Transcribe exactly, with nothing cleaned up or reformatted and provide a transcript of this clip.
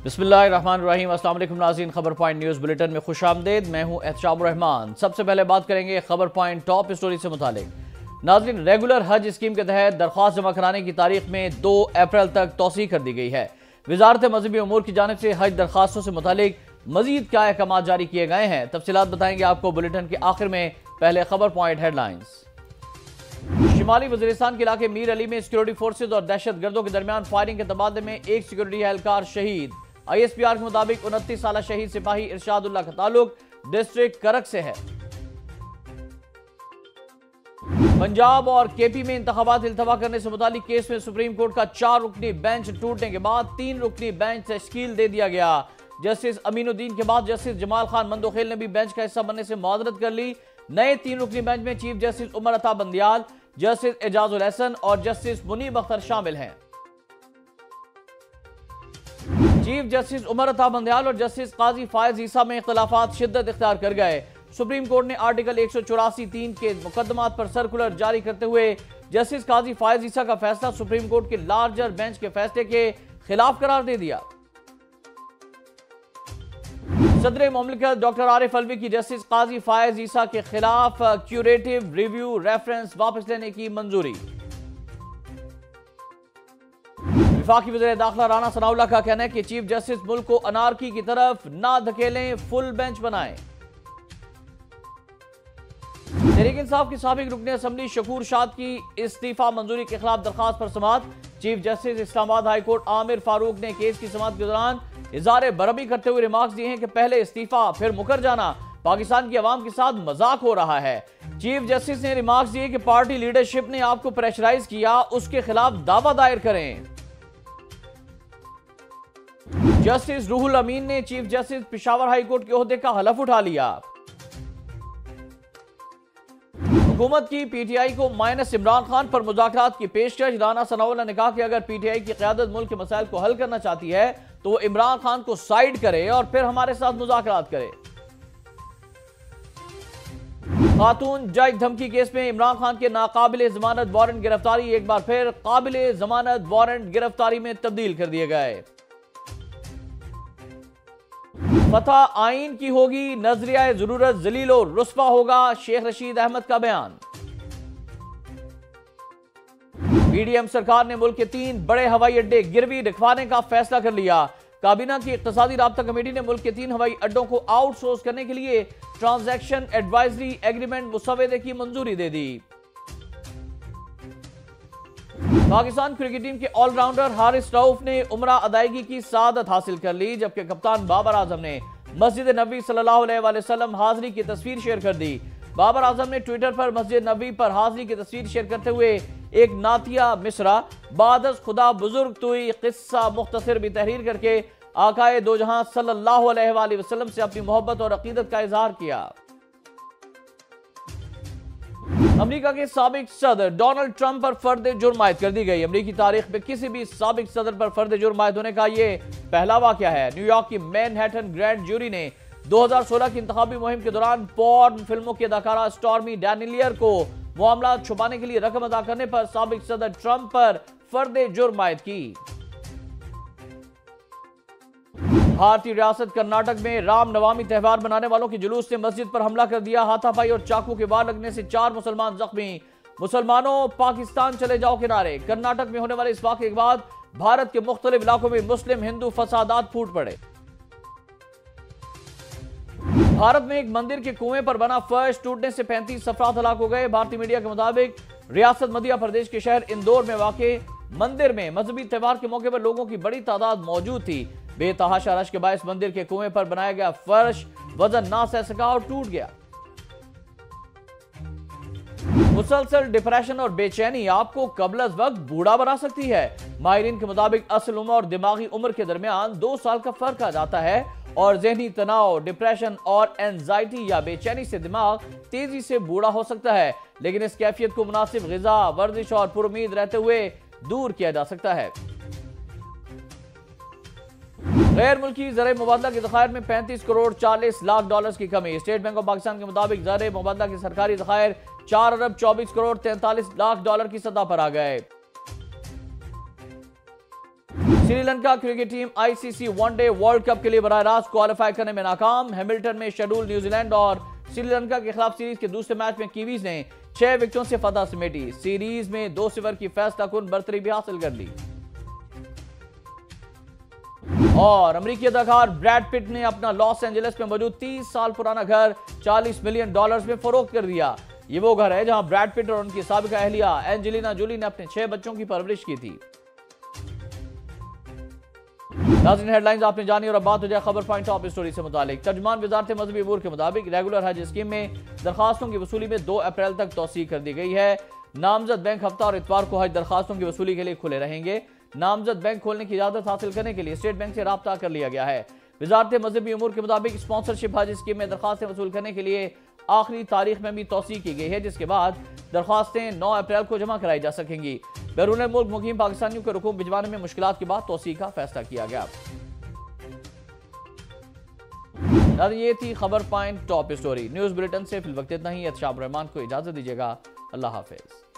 बिस्मिल्लाहिर्रहमानिर्रहीम। अस्सलाम वालेकुम नाज़रीन, खबर पॉइंट न्यूज़ बुलेटिन में खुशामदीद। मैं हूं एहतशामुर रहमान। सबसे पहले बात करेंगे खबर पॉइंट टॉप स्टोरी से मुतालिक। नाज़रीन, रेगुलर हज स्कीम के तहत दरख्वास्त जमा कराने की तारीख में दो अप्रैल तक तौसीह कर दी गई है। वजारत मजहबी उमूर की जानिब से हज दरख्वास्तों से मुतालिक मजीद क्या अहकाम जारी किए गए हैं, तफसीलात बताएंगे आपको बुलेटिन के आखिर में। पहले खबर पॉइंट हेडलाइंस। शिमाली वजीरिस्तान के इलाके मीर अली में सिक्योरिटी फोर्सेज और दहशत गर्दों के दरमियान फायरिंग के तबादले में एक सिक्योरिटी एहलकार शहीद। आई एस पी आर के मुताबिक उनतीस साल शहीद सिपाही इरशादुल्लाह का ताल्लुक डिस्ट्रिक्ट करक से है। पंजाब और के पी में इंतखाबात इल्तवा करने से मुतालिक केस में सुप्रीम कोर्ट का चार रुकनी बेंच टूटने के बाद तीन रुकनी बेंच तश्कील दे दिया गया। जस्टिस अमीनुद्दीन के बाद जस्टिस जमाल खान मंदोखेल ने भी बेंच का हिस्सा बनने से मुआजरत कर ली। नए तीन रुकनी बेंच में chief justice Umar Ata Bandial, justice Ejazul Hasan और जस्टिस मुनीब अख्तर शामिल हैं। चीफ जस्टिस उमर अता बंदियाल और जस्टिस काजी फायज ईसा में इख्तलाफात शिद्दत इख्तियार कर गए। सुप्रीम कोर्ट ने आर्टिकल एक सौ चौरासी तीन के मुकदमात पर सर्कुलर जारी करते हुए जस्टिस काजी फायज ईसा का फैसला सुप्रीम कोर्ट के लार्जर बेंच के फैसले के खिलाफ करार दे दिया। सदर मुमलिकत डॉक्टर आरिफ अलवी की जस्टिस काजी फायज ईसा के खिलाफ क्यूरेटिव रिव्यू रेफरेंस वापस लेने की मंजूरी। वफाकी वज़ीर दाखिला राना सनाउल्लाह का कहना है कि चीफ जस्टिस मुल्क को अनारकी की तरफ ना धकेलें, फुल बेंच बनाएं। तहरीक इंसाफ के साबिक रुकने असम्बली शकूर शाद की इस्तीफा मंजूरी के खिलाफ दरखास्त पर समाअत। Chief justice Islamabad high court Aamir Farooq ने केस की समाअत के दौरान इज़हार बरहमी करते हुए रिमार्क्स दिए हैं कि पहले इस्तीफा फिर मुकर जाना पाकिस्तान की आवाम के साथ मजाक हो रहा है। चीफ जस्टिस ने रिमार्क्स दिए कि पार्टी लीडरशिप ने आपको प्रेशराइज किया, उसके खिलाफ दावा दायर करें। जस्टिस रूहुल अमीन ने chief justice Peshawar high court के ओहदे का हलफ उठा लिया। हुकूमत की पीटीआई को माइनस इमरान खान पर मुज़ाकरात की पेशकश। राना सनाउल्लाह ने कहा कि अगर पीटीआई की क़यादत मुल्क के मसाइल को हल करना चाहती है तो वो इमरान खान को साइड करे और फिर हमारे साथ मुज़ाकरात करे। खातून जज धमकी केस में इमरान खान के नाकाबिले जमानत वारंट गिरफ्तारी एक बार फिर काबिले जमानत वारंट गिरफ्तारी में तब्दील कर दिए गए। फतह आइन की होगी, नजरिया जरूरत जलील और रुस्वा होगा, शेख रशीद अहमद का बयान। पीडीएम सरकार ने मुल्क के तीन बड़े हवाई अड्डे गिरवी रखवाने का फैसला कर लिया। काबीना की इक्तिसादी राब्ता कमेटी ने मुल्क के तीन हवाई अड्डों को आउटसोर्स करने के लिए ट्रांजैक्शन एडवाइजरी एग्रीमेंट मुसवदे की मंजूरी दे दी। पाकिस्तान क्रिकेट टीम के ऑलराउंडर हारिस रऊफ ने उमरा अदायगी की सआदत हासिल कर ली, जबकि कप्तान बाबर आजम ने मस्जिद नबी सल्लल्लाहु अलैहि वसल्लम हाजिरी की तस्वीर शेयर कर दी। बाबर आजम ने ट्विटर पर मस्जिद नबी पर हाजिरी की तस्वीर शेयर करते हुए एक नातिया मिसरा बादस खुदा बुजुर्ग तुई किस्सा मुख्तसर भी तहरीर करके आकाए दो जहां सल्लल्लाहु अलैहि वसल्लम से अपनी मोहब्बत और अकीदत का इजहार किया। अमेरिका के साबिक सदर डोनाल्ड ट्रंप पर फर्द जुर्म आयद कर दी गई। अमेरिकी तारीख में किसी भी साबिक सदर पर फर्द जुर्म आयद होने का यह पहला वाकया है। न्यूयॉर्क की मैनहट्टन ग्रैंड ज्यूरी ने दो हज़ार सोलह की इंतखाबी मुहिम के दौरान पॉर्न फिल्मों की अदाकारा स्टॉर्मी डैनिलियर को मामला छुपाने के लिए रकम अदा करने पर साबिक सदर ट्रंप पर फर्द जुर्म आयद की। भारतीय रियासत कर्नाटक में रामनवमी त्यौहार मनाने वालों के जुलूस ने मस्जिद पर हमला कर दिया। हाथापाई और चाकू के वार लगने से चार मुसलमान जख्मी। मुसलमानों पाकिस्तान चले जाओ के नारे। कर्नाटक में होने वाले इस वाक़े के बाद भारत के मुख्तलिफ इलाकों में मुस्लिम हिंदू फसादात फूट पड़े। भारत में एक मंदिर के कुएं पर बना फर्श टूटने से पैंतीस अफराद हलाक हो गए। भारतीय मीडिया के मुताबिक रियासत मध्य प्रदेश के शहर इंदौर में वाक़े मंदिर में मजहबी त्यौहार के मौके पर लोगों की बड़ी तादाद मौजूद थी। बेतहाशा रश के बायस मंदिर के कुएं पर बनाया गया फर्श वजन ना सह सका और टूट गया। मुसलसल डिप्रेशन और बेचैनी आपको कबल अज वक्त बूढ़ा बना सकती है। माहिरीन के मुताबिक असल उम्र और दिमागी उम्र के दरमियान दो साल का फर्क आ जाता है और जहनी तनाव, डिप्रेशन और एंजाइटी या बेचैनी से दिमाग तेजी से बूढ़ा हो सकता है, लेकिन इस कैफियत को मुनासिब ग़िज़ा, वर्जिश और पुरुमीद रहते हुए दूर किया जा सकता है। गैर मुल्की ज़र मुबादला के ज़खायर में पैंतीस करोड़ चालीस लाख डॉलर की कमी। स्टेट बैंक ऑफ पाकिस्तान के मुताबिक ज़र मुबादला के सरकारी ज़खायर चार अरब चौबीस करोड़ तैंतालीस लाख डॉलर की सतह पर आ गए। Sri Lanka cricket team ICC one day world cup के लिए बराह रास्त क्वालिफाई करने में नाकाम। हैमिल्टन में शेड्यूल न्यूजीलैंड और श्रीलंका के खिलाफ सीरीज के दूसरे मैच में कीवीज ने छह विकेटों से फतह समेटी। सीरीज में दो सिफर की फैसला कुन बरतरी भी हासिल कर ली। और अमेरिकी अदाकार ब्रैड पिट ने अपना लॉस एंजलिस में मौजूद तीस साल पुराना घर चालीस मिलियन डॉलर्स में फरोख्त कर दिया। ये वो घर है जहां ब्रैड पिट और उनकी साबिका अहलिया एंजेलिना जोली ने अपने छह बच्चों की परवरिश की थी। नाज़रीन, हेडलाइंस आपने जानी और अब बात हो जाए खबर पॉइंट टॉप स्टोरी से मुतालिक। तर्जुमान वजारत मजहबी अमूर के मुताबिक रेगुलर हज स्कीम में दरखास्तों की वसूली में दो अप्रैल तक तौसीह कर दी गई है। नामजद बैंक हफ्ता और इतवार को हज दरखास्तों की वसूली के लिए खुले रहेंगे। नामजद बैंक खोलने की इजाजत हासिल करने के लिए स्टेट बैंक से राब्ता कर लिया गया है। वजारत मजहबी अमूर के मुताबिक स्पॉन्सरशिप हज स्कीम में दरखास्तें वसूल करने के लिए आखिरी तारीख में भी तौसीह की गई है, जिसके बाद दरखास्तें नौ अप्रैल को जमा कराई जा सकेंगी। बैरून मुल्क मुकीम पाकिस्तानियों के रुकूम भिजवाने में मुश्किलात के बाद तौसीह का फैसला किया गया। ये थी खबर point top story. News bulletin से फिल वक्त इतना ही। एहतशाम रहमान को इजाजत दीजिएगा। अल्लाह हाफिज।